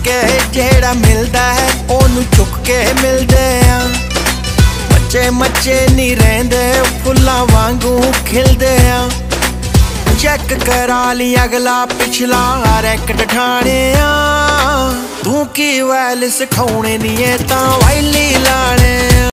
के जेड़ा मिलदा है ओनू चुक के मिलदे आ। बच्चे मच्चे नहीं रहंदे फुल्लां वांगू खिलदे आ। चेक करा ली अगला पिछला रैकट ठाणे आ। तू की वैल सिखाउने नी है तां वाइली लाने।